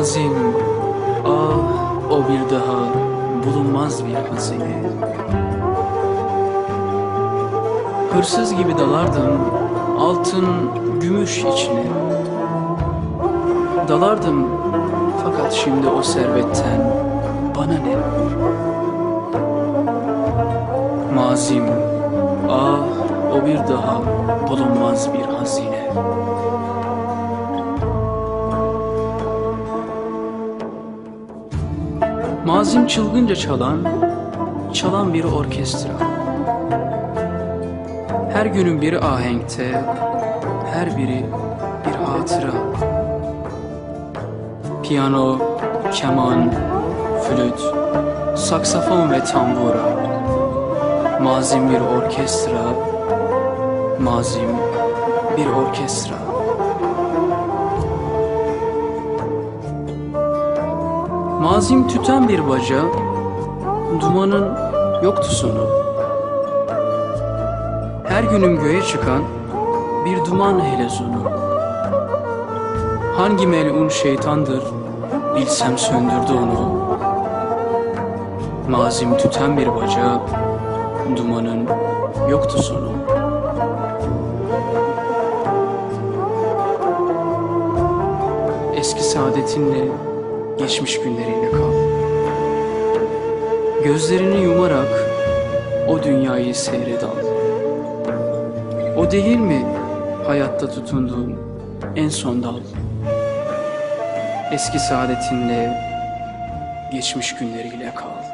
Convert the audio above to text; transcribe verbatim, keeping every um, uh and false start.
Mazim, ah o bir daha bulunmaz bir hazine. Hırsız gibi dalardım altın, gümüş içine. Dalardım fakat şimdi o servetten bana ne? Mazim, ah o bir daha bulunmaz bir hazine. Mazim çılgınca çalan, çalan bir orkestra. Her günün bir ahenkte, her biri bir hatıra. Piyano, keman, flüt, saksafon ve tambura. Mazim bir orkestra, mazim bir orkestra. Mazim tüten bir baca, dumanın yoktu sonu. Her günüm göğe çıkan bir duman helezonu. Hangi melun şeytandır, bilsem söndürdü onu. Mazim tüten bir baca, dumanın yoktu sonu. Eski saadetinle, geçmiş günleriyle kal. Gözlerini yumarak o dünyayı seyret al. O değil mi hayatta tutunduğun en son dal? Eski saadetinle, geçmiş günleriyle kal.